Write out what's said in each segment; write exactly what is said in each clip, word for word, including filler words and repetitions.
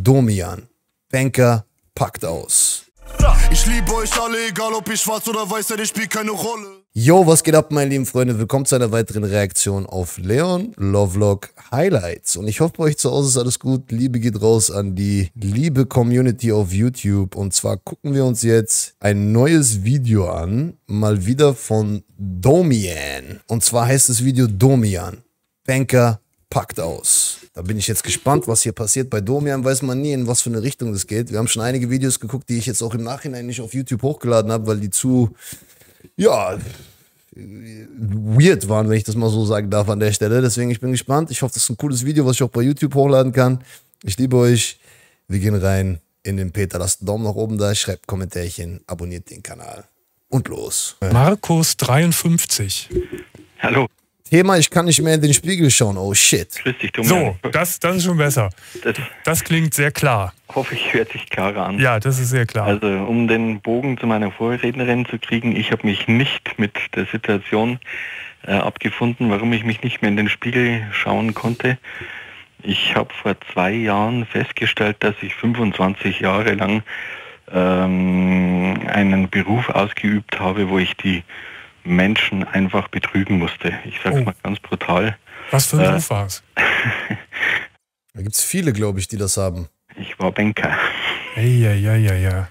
Domian. Banker packt aus. Ich liebe euch alle, egal ob ich schwarz oder weiß, denn ich spiele keine Rolle. Yo, was geht ab, meine lieben Freunde? Willkommen zu einer weiteren Reaktion auf Leon Lovelock Highlights. Und ich hoffe, bei euch zu Hause ist alles gut. Liebe geht raus an die liebe Community auf YouTube. Und zwar gucken wir uns jetzt ein neues Video an. Mal wieder von Domian. Und zwar heißt das Video Domian. Banker packt aus. Da bin ich jetzt gespannt, was hier passiert. Bei Domian weiß man nie, in was für eine Richtung das geht. Wir haben schon einige Videos geguckt, die ich jetzt auch im Nachhinein nicht auf YouTube hochgeladen habe, weil die zu, ja, weird waren, wenn ich das mal so sagen darf an der Stelle. Deswegen, ich bin gespannt. Ich hoffe, das ist ein cooles Video, was ich auch bei YouTube hochladen kann. Ich liebe euch. Wir gehen rein in den Peter. Lasst einen Daumen nach oben da, schreibt Kommentärchen, abonniert den Kanal. Und los. Markus dreiundfünfzig. Hallo. Thema, ich kann nicht mehr in den Spiegel schauen. Oh shit. Grüß dich, Domian. So, das, das ist schon besser. Das, das klingt sehr klar. hoffe ich, hört sich klarer an. Ja, das ist sehr klar. Also, um den Bogen zu meiner Vorrednerin zu kriegen, ich habe mich nicht mit der Situation äh, abgefunden, warum ich mich nicht mehr in den Spiegel schauen konnte. Ich habe vor zwei Jahren festgestellt, dass ich fünfundzwanzig Jahre lang ähm, einen Beruf ausgeübt habe, wo ich die Menschen einfach betrügen musste. Ich sag's oh. mal ganz brutal. Was für ein Beruf war es? Da gibt es viele, glaube ich, die das haben. Ich war Banker. Ja, ja, ja, ja.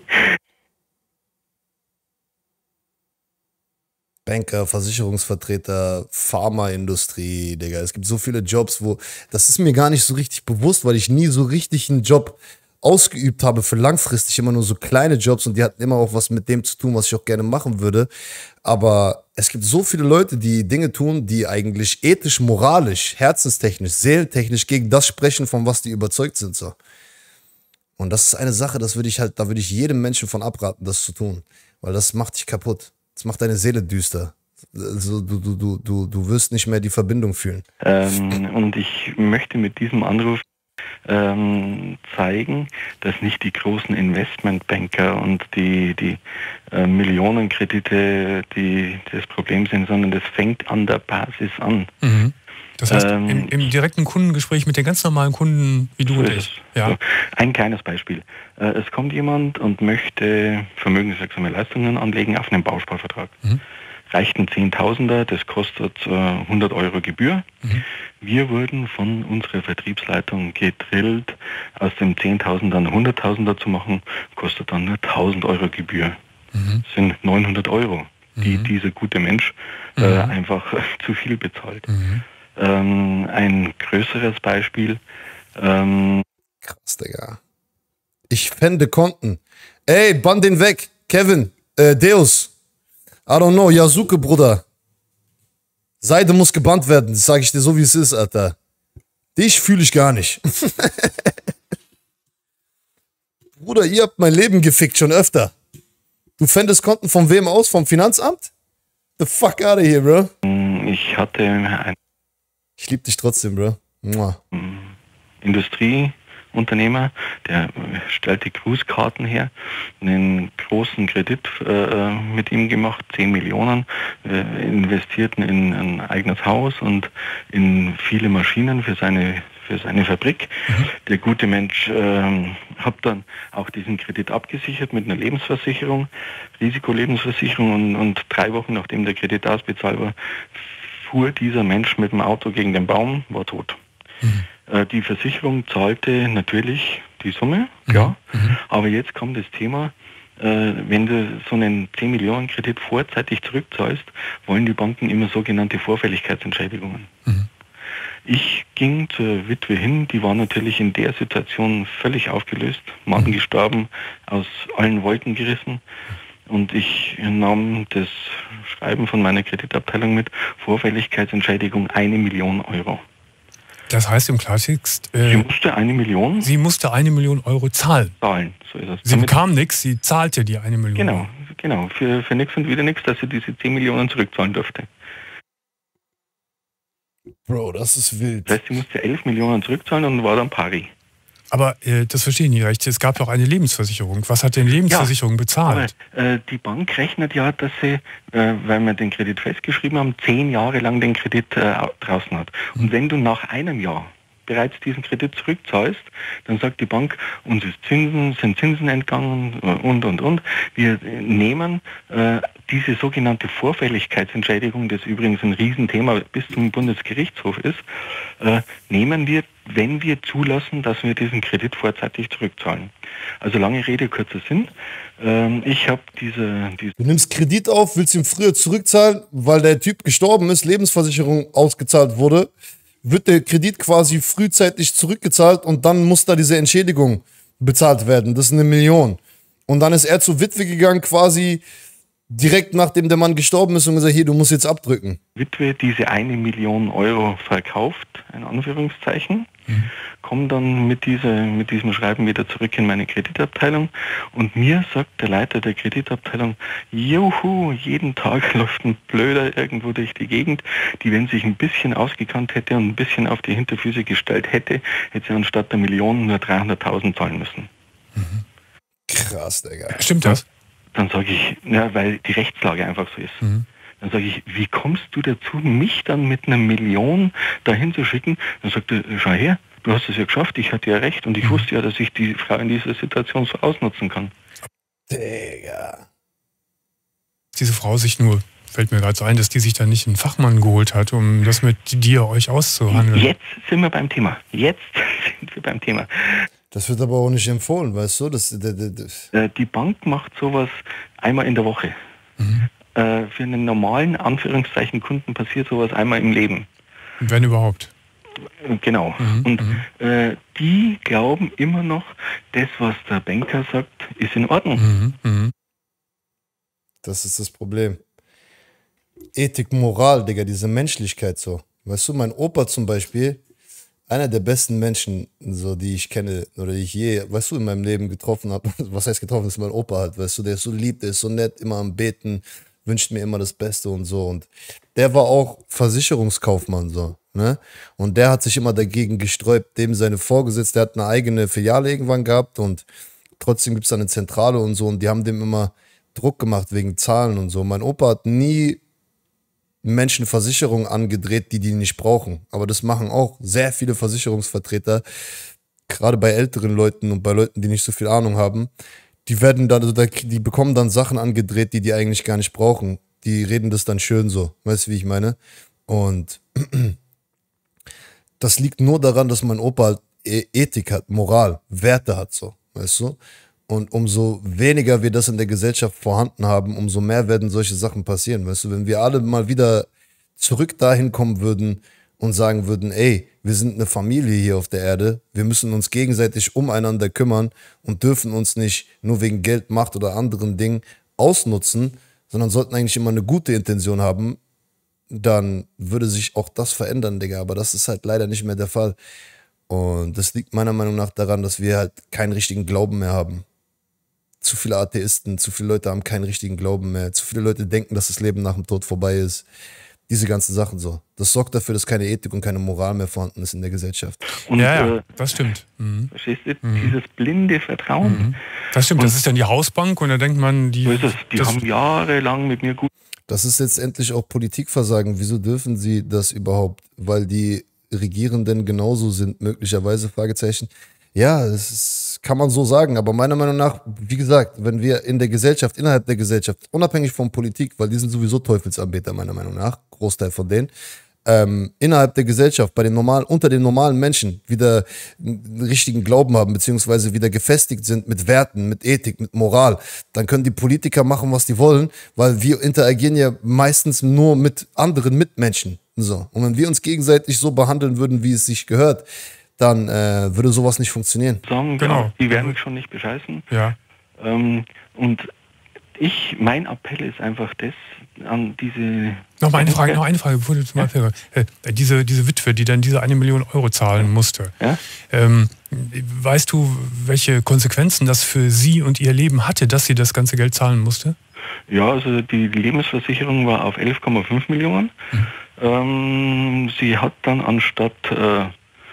Banker, Versicherungsvertreter, Pharmaindustrie, Digga. Es gibt so viele Jobs, wo, das ist mir gar nicht so richtig bewusst, weil ich nie so richtig einen Job ausgeübt habe für langfristig, immer nur so kleine Jobs und die hatten immer auch was mit dem zu tun, was ich auch gerne machen würde. Aber es gibt so viele Leute, die Dinge tun, die eigentlich ethisch, moralisch, herzenstechnisch, seelentechnisch gegen das sprechen, von was die überzeugt sind. So. Und das ist eine Sache, das würde ich halt, da würde ich jedem Menschen von abraten, das zu tun. Weil das macht dich kaputt. Das macht deine Seele düster. Also du, du, du, du, du wirst nicht mehr die Verbindung fühlen. Ähm, und ich möchte mit diesem Anruf ähm, zeigen, dass nicht die großen Investmentbanker und die, die äh, Millionenkredite die das Problem sind, sondern das fängt an der Basis an. Mhm. Das heißt, ähm, im, im direkten Kundengespräch mit den ganz normalen Kunden wie du so und ist ich. es. Ja. So, ein kleines Beispiel. Äh, es kommt jemand und möchte vermögenswirksame Leistungen anlegen auf einen Bausparvertrag. Mhm. Reicht ein Zehntausender, das kostet äh, hundert Euro Gebühr. Mhm. Wir wurden von unserer Vertriebsleitung gedrillt, aus dem Zehntausender einen hunderttausender zu machen, kostet dann nur tausend Euro Gebühr. Mhm. Das sind neunhundert Euro, die mhm. dieser gute Mensch äh, mhm. einfach äh, zu viel bezahlt. Mhm. Ähm, ein größeres Beispiel. Ähm Krass, Digga. Ich fände Konten. Ey, bann den weg. Kevin, äh, Deus. I don't know, Yasuke, Bruder. Seide muss gebannt werden, das sage ich dir so, wie es ist, Alter. Dich fühle ich gar nicht. Bruder, ihr habt mein Leben gefickt schon öfter. Du fändest Konten von wem aus? Vom Finanzamt? The fuck out of here, bro. Ich hatte ein Ich liebe dich trotzdem, bro. Mua. Industrieunternehmer, der stellte Grußkarten her, einen großen Kredit äh, mit ihm gemacht, zehn Millionen, äh, investierten in ein eigenes Haus und in viele Maschinen für seine für seine Fabrik. Mhm. Der gute Mensch äh, hat dann auch diesen Kredit abgesichert mit einer Lebensversicherung, Risikolebensversicherung und, und drei Wochen nachdem der Kredit ausbezahlt war, fuhr dieser Mensch mit dem Auto gegen den Baum, war tot. Mhm. Äh, die Versicherung zahlte natürlich die Summe, mhm. ja, mhm. aber jetzt kommt das Thema, äh, wenn du so einen zehn Millionen Kredit vorzeitig zurückzahlst, wollen die Banken immer sogenannte Vorfälligkeitsentschädigungen. Mhm. Ich ging zur Witwe hin, die war natürlich in der Situation völlig aufgelöst, Mann mhm. gestorben, aus allen Wolken gerissen. Und ich nahm das Schreiben von meiner Kreditabteilung mit, Vorfälligkeitsentschädigung eine Million Euro. Das heißt im Klartext, äh, sie musste eine Million? Sie musste eine Million Euro zahlen. Zahlen, so ist es. Sie bekam nichts, sie zahlte die eine Million. Genau, genau, für, für nichts und wieder nichts, dass sie diese zehn Millionen zurückzahlen durfte. Bro, das ist wild. Das heißt, sie musste elf Millionen zurückzahlen und war dann pari. Aber äh, das verstehe ich nicht recht. Es gab ja auch eine Lebensversicherung. Was hat denn die Lebensversicherung ja, bezahlt? Aber, äh, die Bank rechnet ja, dass sie, äh, weil wir den Kredit festgeschrieben haben, zehn Jahre lang den Kredit äh, draußen hat. Und wenn du nach einem Jahr bereits diesen Kredit zurückzahlst, dann sagt die Bank, uns ist Zinsen, sind Zinsen entgangen und, und, und. Wir nehmen äh, diese sogenannte Vorfälligkeitsentschädigung, das übrigens ein Riesenthema bis zum Bundesgerichtshof ist, äh, nehmen wir, wenn wir zulassen, dass wir diesen Kredit vorzeitig zurückzahlen. Also lange Rede, kurzer Sinn. Ähm, ich habe diese, diese... Du nimmst Kredit auf, willst ihn früher zurückzahlen, weil der Typ gestorben ist, Lebensversicherung ausgezahlt wurde, wird der Kredit quasi frühzeitig zurückgezahlt und dann muss da diese Entschädigung bezahlt werden. Das ist eine Million. Und dann ist er zur Witwe gegangen, quasi direkt nachdem der Mann gestorben ist und gesagt, hier, du musst jetzt abdrücken. Witwe diese eine Million Euro verkauft, in Anführungszeichen, mhm. komme dann mit, dieser, mit diesem Schreiben wieder zurück in meine Kreditabteilung und mir sagt der Leiter der Kreditabteilung, juhu, jeden Tag läuft ein Blöder irgendwo durch die Gegend, die, wenn sich ein bisschen ausgekannt hätte und ein bisschen auf die Hinterfüße gestellt hätte, hätte sie anstatt der Million nur dreihunderttausend zahlen müssen. Mhm. Krass, Digga. Stimmt das? Dann sage ich, ja, weil die Rechtslage einfach so ist. Mhm. Dann sage ich, wie kommst du dazu, mich dann mit einer Million dahin zu schicken? Dann sagt er, schau her, du hast es ja geschafft, ich hatte ja recht und ich mhm. wusste ja, dass ich die Frau in dieser Situation so ausnutzen kann. Digga. Diese Frau sich nur, fällt mir gerade so ein, dass die sich dann nicht einen Fachmann geholt hat, um das mit dir euch auszuhandeln. Jetzt sind wir beim Thema. Jetzt sind wir beim Thema. Das wird aber auch nicht empfohlen, weißt du? Das, das, das. Die Bank macht sowas einmal in der Woche. Mhm. Für einen normalen, Anführungszeichen, Kunden passiert sowas einmal im Leben. Wenn überhaupt. Genau. Mhm. Und äh, die glauben immer noch, das, was der Banker sagt, ist in Ordnung. Mhm. Mhm. Das ist das Problem. Ethik, Moral, Digga, diese Menschlichkeit so. Weißt du, mein Opa zum Beispiel, einer der besten Menschen, so, die ich kenne oder die ich je, weißt du, in meinem Leben getroffen habe. Was heißt getroffen, ist mein Opa halt, weißt du, der ist so lieb, der ist so nett, immer am Beten, wünscht mir immer das Beste und so. Und der war auch Versicherungskaufmann, so, ne? Und der hat sich immer dagegen gesträubt, dem seine Vorgesetzte, der hat eine eigene Filiale irgendwann gehabt und trotzdem gibt es da eine Zentrale und so und die haben dem immer Druck gemacht wegen Zahlen und so. Mein Opa hat nie Menschen Versicherungen angedreht, die die nicht brauchen. Aber das machen auch sehr viele Versicherungsvertreter, gerade bei älteren Leuten und bei Leuten, die nicht so viel Ahnung haben. Die werden dann, also die bekommen dann Sachen angedreht, die die eigentlich gar nicht brauchen. Die reden das dann schön so. Weißt du, wie ich meine? Und das liegt nur daran, dass mein Opa halt Ethik hat, Moral, Werte hat so. Weißt du? Und umso weniger wir das in der Gesellschaft vorhanden haben, umso mehr werden solche Sachen passieren. Weißt du, wenn wir alle mal wieder zurück dahin kommen würden und sagen würden, ey, wir sind eine Familie hier auf der Erde, wir müssen uns gegenseitig umeinander kümmern und dürfen uns nicht nur wegen Geld, Macht oder anderen Dingen ausnutzen, sondern sollten eigentlich immer eine gute Intention haben, dann würde sich auch das verändern, Digga. Aber das ist halt leider nicht mehr der Fall. Und das liegt meiner Meinung nach daran, dass wir halt keinen richtigen Glauben mehr haben. Zu viele Atheisten, zu viele Leute haben keinen richtigen Glauben mehr. Zu viele Leute denken, dass das Leben nach dem Tod vorbei ist. Diese ganzen Sachen so. Das sorgt dafür, dass keine Ethik und keine Moral mehr vorhanden ist in der Gesellschaft. Und, ja, ja, äh, das stimmt. Mhm. Verstehst du? Mhm. Dieses blinde Vertrauen. Mhm. Das stimmt, und das ist dann die Hausbank und da denkt man, die, so ist es. Die das, haben jahrelang mit mir gut... Das ist jetzt endlich auch Politikversagen. Wieso dürfen sie das überhaupt? Weil die Regierenden genauso sind, möglicherweise, Fragezeichen. Ja, das ist, kann man so sagen, aber meiner Meinung nach, wie gesagt, wenn wir in der Gesellschaft, innerhalb der Gesellschaft, unabhängig von Politik, weil die sind sowieso Teufelsanbeter, meiner Meinung nach, Großteil von denen, ähm, innerhalb der Gesellschaft, bei den normalen, unter den normalen Menschen wieder einen richtigen Glauben haben, beziehungsweise wieder gefestigt sind mit Werten, mit Ethik, mit Moral, dann können die Politiker machen, was die wollen, weil wir interagieren ja meistens nur mit anderen Mitmenschen. So. Und wenn wir uns gegenseitig so behandeln würden, wie es sich gehört, dann äh, würde sowas nicht funktionieren. Sagen, genau. Ja, die werden mich schon nicht bescheißen. Ja. Ähm, und ich, mein Appell ist einfach das, an diese... Noch mal eine Frage, noch eine Frage, bevor du zum ja. Abhörer. Äh, diese, diese Witwe, die dann diese eine Million Euro zahlen musste. Ja? Ähm, weißt du, welche Konsequenzen das für sie und ihr Leben hatte, dass sie das ganze Geld zahlen musste? Ja, also die Lebensversicherung war auf elf Komma fünf Millionen. Mhm. Ähm, sie hat dann anstatt äh,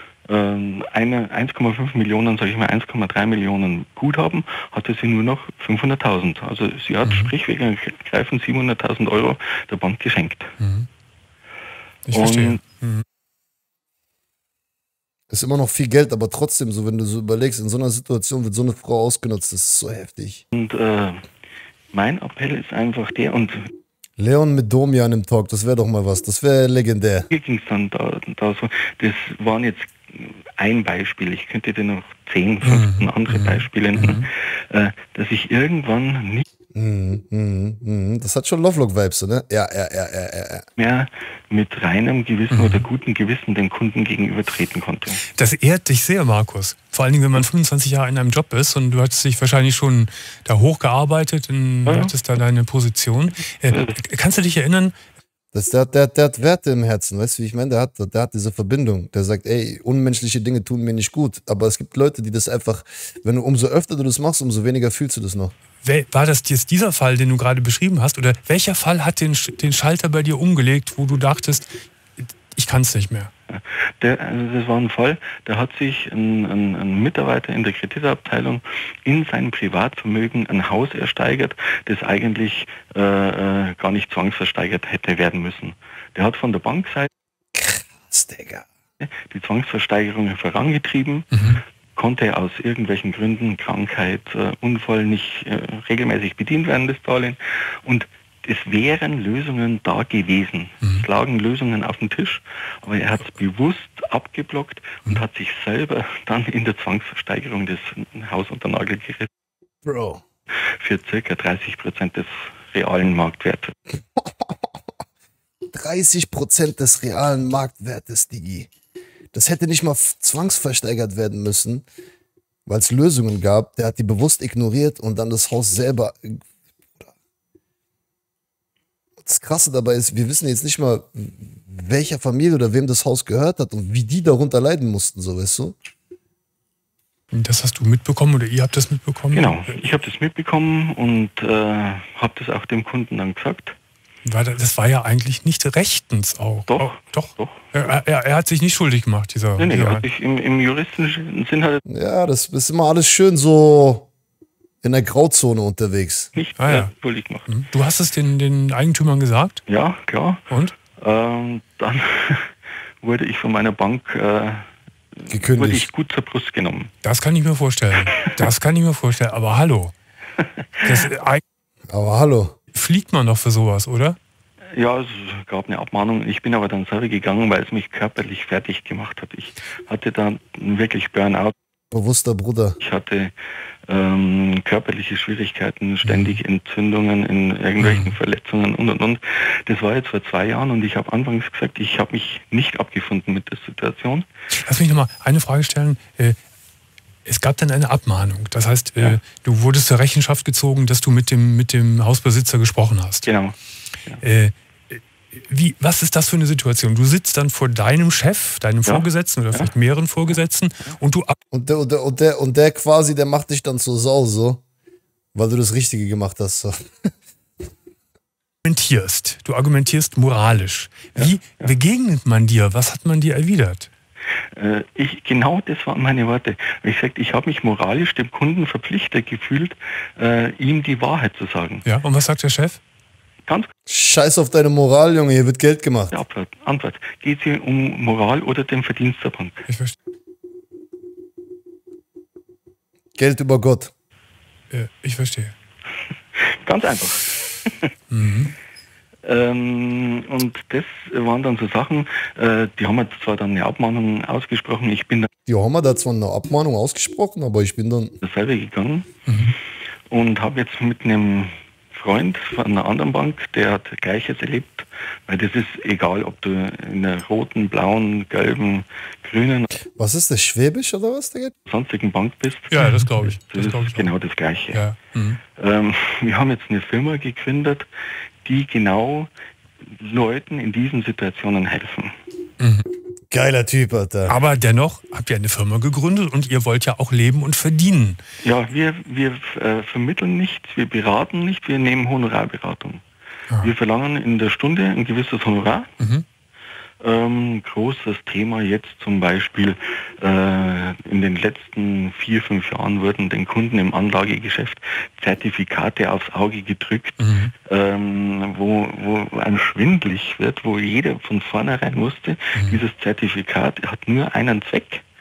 äh, eins Komma fünf Millionen, sage ich mal eins Komma drei Millionen Guthaben, hatte sie nur noch fünfhunderttausend. Also sie hat mhm. schlichtweg ergreifend siebenhunderttausend Euro der Bank geschenkt. Mhm. Ich Und verstehe. Mhm. Ist immer noch viel Geld, aber trotzdem, so wenn du so überlegst, in so einer Situation wird so eine Frau ausgenutzt, das ist so heftig. Und äh, mein Appell ist einfach der, und Leon mit Domian im Talk, das wäre doch mal was, das wäre legendär. hier ging es dann da, da so, das waren jetzt ein Beispiel, ich könnte dir noch zehn, fünfzehn andere Beispiele nennen, äh, dass ich irgendwann nicht Mhm, mhm, mhm. Das hat schon Lovelock-Vibes, so, ne? Ja, ja, ja, ja, ja, ja. mehr mit reinem Gewissen oder gutem Gewissen dem Kunden gegenüber treten konnte. Das ehrt dich sehr, Markus. Vor allen Dingen, wenn man fünfundzwanzig Jahre in einem Job ist und du hast dich wahrscheinlich schon da hochgearbeitet und Ja. hattest da deine Position. Äh, kannst du dich erinnern, Das, der, der, der hat Werte im Herzen, weißt du, wie ich meine? Der hat, der hat diese Verbindung. Der sagt, ey, unmenschliche Dinge tun mir nicht gut. Aber es gibt Leute, die das einfach, wenn du umso öfter du das machst, umso weniger fühlst du das noch. wel- war das jetzt dieser Fall, den du gerade beschrieben hast? Oder welcher Fall hat den, Sch- den Schalter bei dir umgelegt, wo du dachtest, ich kann es nicht mehr? Der, also das war ein Fall, da hat sich ein, ein, ein Mitarbeiter in der Kreditabteilung in sein Privatvermögen ein Haus ersteigert, das eigentlich äh, äh, gar nicht zwangsversteigert hätte werden müssen. Der hat von der Bankseite Krass, Digga. die Zwangsversteigerung vorangetrieben, konnte aus irgendwelchen Gründen, Krankheit, äh, Unfall nicht äh, regelmäßig bedient werden, das Darlehen. Und es wären Lösungen da gewesen. Es lagen Lösungen auf dem Tisch, aber er hat es bewusst abgeblockt und hat sich selber dann in der Zwangsversteigerung das Haus unter den Nagel gerissen Bro. für circa dreißig Prozent des realen Marktwertes. dreißig Prozent des realen Marktwertes, Digi. Das hätte nicht mal f- zwangsversteigert werden müssen, weil es Lösungen gab. Der hat die bewusst ignoriert und dann das Haus selber. Das Krasse dabei ist, wir wissen jetzt nicht mal, welcher Familie oder wem das Haus gehört hat und wie die darunter leiden mussten, so weißt du? Das hast du mitbekommen oder ihr habt das mitbekommen? Genau, ich habe das mitbekommen und äh, habe das auch dem Kunden dann gesagt. War da- Das war ja eigentlich nicht rechtens auch. Doch, Oh, doch. doch. Er, er, er hat sich nicht schuldig gemacht, dieser. Nee, nee, dieser also ich, im, im juristischen Sinn hat er Ja, das ist immer alles schön so in der Grauzone unterwegs. nicht Ah, äh, ja. schuldig gemacht. Du hast es den, den Eigentümern gesagt? Ja, klar. Und? Ähm, dann wurde ich von meiner Bank äh, wurde ich Gekündigt. gut zur Brust genommen. Das kann ich mir vorstellen. Das kann ich mir vorstellen. Aber hallo. Das, eigentlich Aber hallo. fliegt man doch für sowas, oder? Ja, es gab eine Abmahnung. Ich bin aber dann selber gegangen, weil es mich körperlich fertig gemacht hat. Ich hatte dann wirklich Burnout. Bewusster Bruder. Ich hatte ähm, körperliche Schwierigkeiten, ständig Entzündungen in irgendwelchen Verletzungen und und und. Das war jetzt vor zwei Jahren und ich habe anfangs gesagt, ich habe mich nicht abgefunden mit der Situation. Lass mich nochmal eine Frage stellen. Äh, Es gab dann eine Abmahnung. Das heißt, äh, Ja. du wurdest zur Rechenschaft gezogen, dass du mit dem, mit dem Hausbesitzer gesprochen hast. Genau. Äh, wie, was ist das für eine Situation? Du sitzt dann vor deinem Chef, deinem Ja. Vorgesetzten oder vielleicht mehreren Vorgesetzten und du Und der, und, der, und, der, und der quasi, der macht dich dann zur Sau so, weil du das Richtige gemacht hast. So. argumentierst. Du argumentierst moralisch. Wie begegnet man dir? Was hat man dir erwidert? Äh, ich, genau das waren meine Worte. Ich sagte, ich habe mich moralisch dem Kunden verpflichtet gefühlt, äh, ihm die Wahrheit zu sagen. Ja, und was sagt der Chef? Ganz Scheiß auf deine Moral, Junge, hier wird Geld gemacht. klare Antwort. Antwort. Geht es hier um Moral oder den Verdienst der Bank? Ich verstehe. Geld über Gott. Äh, ich verstehe. Ganz einfach. ähm, und das waren dann so Sachen, äh, die haben mir zwar dann eine Abmahnung ausgesprochen, ich bin Die haben mir da zwar eine Abmahnung ausgesprochen, aber ich bin dann. dann selber gegangen und habe jetzt mit einem Freund von einer anderen Bank, der hat Gleiches erlebt, weil das ist egal, ob du in der roten, blauen, gelben, grünen, Was ist das, Schwäbisch oder was, Digga? sonstigen Bank bist. Ja, das glaube ich. Das Das glaube ist ich. genau das Gleiche. Ja. Mhm. Ähm, wir haben jetzt eine Firma gegründet, die genau Leuten in diesen Situationen helfen. Geiler Typ, Alter. Aber dennoch habt ihr eine Firma gegründet und ihr wollt ja auch leben und verdienen. Ja, wir, wir äh, vermitteln nichts, wir beraten nicht, wir nehmen Honorarberatung. Ah. Wir verlangen in der Stunde ein gewisses Honorar. Mhm. Ähm, großes Thema jetzt zum Beispiel, äh, in den letzten vier, fünf Jahren wurden den Kunden im Anlagegeschäft Zertifikate aufs Auge gedrückt, Mhm. ähm, wo, wo einem schwindlig wird, wo jeder von vornherein wusste, dieses Zertifikat hat nur einen Zweck,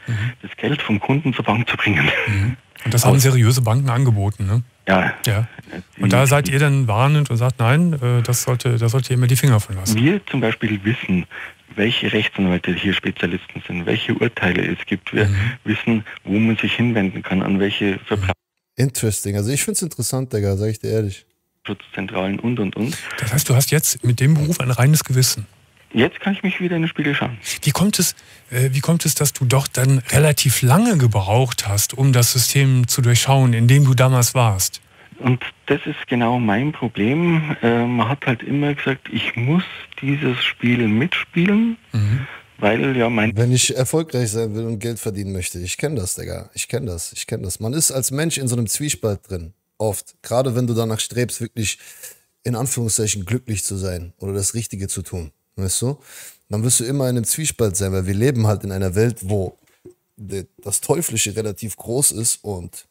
mhm. das Geld vom Kunden zur Bank zu bringen. Mhm. Und das haben seriöse Banken angeboten, ne? Ja. ja. Und da seid ihr dann warnend und sagt, nein, das sollte, da sollt ihr immer die Finger von lassen. Wir zum Beispiel wissen, welche Rechtsanwälte hier Spezialisten sind, welche Urteile es gibt. Wir mhm. wissen, wo man sich hinwenden kann, an welche Verbraucher. Interesting. Also ich finde es interessant, Digga, sag ich dir ehrlich. Schutzzentralen und, und, und. Das heißt, du hast jetzt mit dem Beruf ein reines Gewissen. Jetzt kann ich mich wieder in den Spiegel schauen. Wie kommt es, äh, wie kommt es, dass du doch dann relativ lange gebraucht hast, um das System zu durchschauen, in dem du damals warst? Und das ist genau mein Problem. Äh, man hat halt immer gesagt, ich muss dieses Spiel mitspielen, mhm. weil ja mein... Wenn ich erfolgreich sein will und Geld verdienen möchte, ich kenne das, Digga. Ich kenne das, ich kenne das. Man ist als Mensch in so einem Zwiespalt drin, oft. Gerade wenn du danach strebst, wirklich in Anführungszeichen glücklich zu sein oder das Richtige zu tun. Weißt du? Dann wirst du immer in einem Zwiespalt sein, weil wir leben halt in einer Welt, wo das Teuflische relativ groß ist und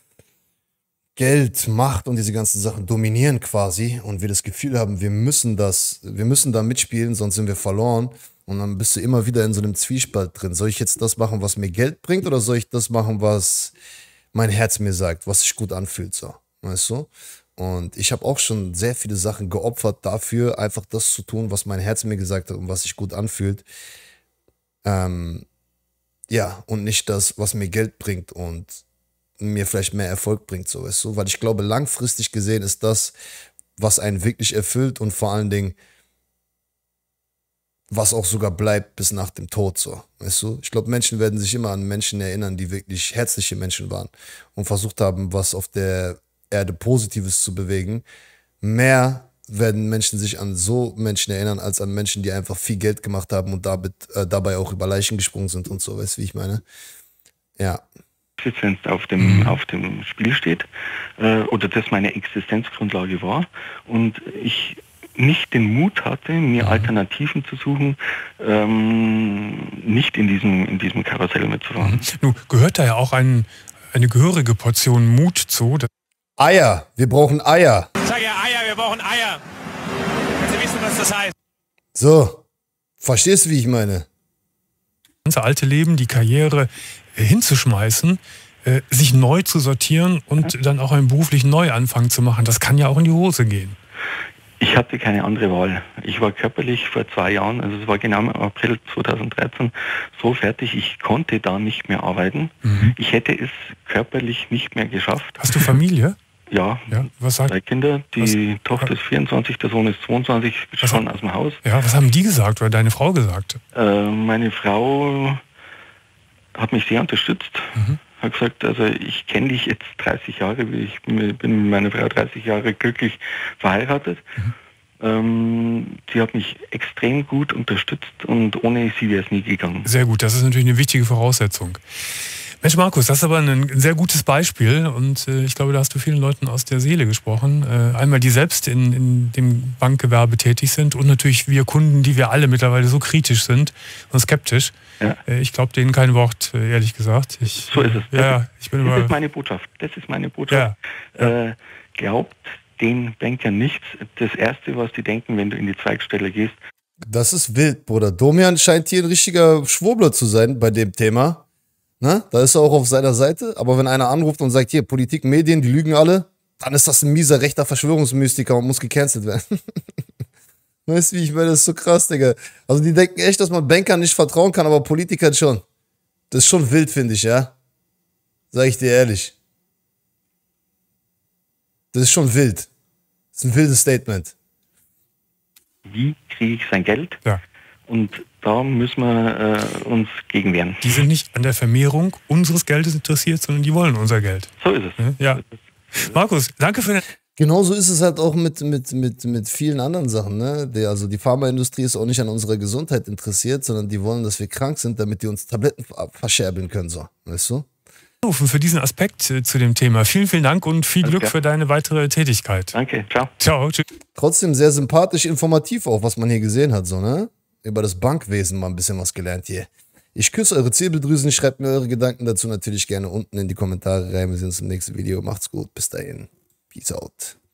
Geld, Macht und diese ganzen Sachen dominieren quasi und wir das Gefühl haben, wir müssen das, wir müssen da mitspielen, sonst sind wir verloren und dann bist du immer wieder in so einem Zwiespalt drin. Soll ich jetzt das machen, was mir Geld bringt oder soll ich das machen, was mein Herz mir sagt, was sich gut anfühlt, so, weißt du? Und ich habe auch schon sehr viele Sachen geopfert dafür, einfach das zu tun, was mein Herz mir gesagt hat und was sich gut anfühlt. Ähm, ja, und nicht das, was mir Geld bringt und mir vielleicht mehr Erfolg bringt, so, weißt du? Weil ich glaube, langfristig gesehen ist das, was einen wirklich erfüllt und vor allen Dingen, was auch sogar bleibt bis nach dem Tod, so, weißt du? Ich glaube, Menschen werden sich immer an Menschen erinnern, die wirklich herzliche Menschen waren und versucht haben, was auf der Erde Positives zu bewegen. Mehr werden Menschen sich an so Menschen erinnern, als an Menschen, die einfach viel Geld gemacht haben und damit, äh, dabei auch über Leichen gesprungen sind und so, weißt du, wie ich meine? Ja. Existenz auf dem, auf dem Spiel steht äh, oder das meine Existenzgrundlage war und ich nicht den Mut hatte, mir mhm. Alternativen zu suchen, ähm, nicht in diesem, in diesem Karussell mitzufahren. Mhm. Nun gehört da ja auch ein, eine gehörige Portion Mut zu. Eier, wir brauchen Eier. Ich sage ja Eier, wir brauchen Eier. Sie wissen, was das heißt. So, verstehst du, wie ich meine? Das ganze alte Leben, die Karriere äh, hinzuschmeißen, äh, sich neu zu sortieren und ja. dann auch einen beruflichen Neuanfang zu machen, das kann ja auch in die Hose gehen. Ich hatte keine andere Wahl. Ich war körperlich vor zwei Jahren, also es war genau im April zweitausenddreizehn, so fertig, ich konnte da nicht mehr arbeiten. Mhm. Ich hätte es körperlich nicht mehr geschafft. Hast du Familie? Ja, ja, was sagt, drei Kinder. Die was, Tochter ist vierundzwanzig, der Sohn ist zweiundzwanzig, ist schon hat, aus dem Haus. Ja, was haben die gesagt oder deine Frau gesagt? Äh, meine Frau hat mich sehr unterstützt. Mhm. Hat gesagt, also ich kenne dich jetzt dreißig Jahre, ich bin mit meiner Frau dreißig Jahre glücklich verheiratet. Mhm. Ähm, sie hat mich extrem gut unterstützt und ohne sie wäre es nie gegangen. Sehr gut, das ist natürlich eine wichtige Voraussetzung. Mensch Markus, das ist aber ein sehr gutes Beispiel und äh, ich glaube, da hast du vielen Leuten aus der Seele gesprochen. Äh, einmal die selbst in, in dem Bankgewerbe tätig sind und natürlich wir Kunden, die wir alle mittlerweile so kritisch sind und skeptisch. Ja. Äh, ich glaube denen kein Wort, äh, ehrlich gesagt. Ich, so ist es. Äh, ja, das ich bin das über ist meine Botschaft. Das ist meine Botschaft. Ja. Ja. Äh, glaubt den Bankern nichts. Das Erste, was die denken, wenn du in die Zweigstelle gehst. Das ist wild, Bruder. Domian scheint hier ein richtiger Schwurbler zu sein bei dem Thema. Ne? Da ist er auch auf seiner Seite. Aber wenn einer anruft und sagt, hier, Politik, Medien, die lügen alle, dann ist das ein mieser rechter Verschwörungsmystiker und muss gecancelt werden. Weißt du, wie ich meine? Das ist so krass, Digga. Also die denken echt, dass man Bankern nicht vertrauen kann, aber Politikern schon. Das ist schon wild, finde ich, ja? Sag ich dir ehrlich. Das ist schon wild. Das ist ein wildes Statement. Wie kriege ich sein Geld? Ja. Und da müssen wir äh, uns gegen wehren. Die sind nicht an der Vermehrung unseres Geldes interessiert, sondern die wollen unser Geld. So ist es. Ja. Markus, danke für den... Genauso ist es halt auch mit, mit, mit, mit vielen anderen Sachen. Ne? Die, also die Pharmaindustrie ist auch nicht an unserer Gesundheit interessiert, sondern die wollen, dass wir krank sind, damit die uns Tabletten verscherbeln können. So. Weißt du? Für diesen Aspekt äh, zu dem Thema. Vielen, vielen Dank und viel Glück für deine weitere Tätigkeit. Danke, ciao. Ciao, tschüss. Trotzdem sehr sympathisch, informativ auch, was man hier gesehen hat. So, ne? Über das Bankwesen mal ein bisschen was gelernt hier. Ich küsse eure Zirbeldrüsen, schreibt mir eure Gedanken dazu natürlich gerne unten in die Kommentare rein. Wir sehen uns im nächsten Video. Macht's gut, bis dahin. Peace out.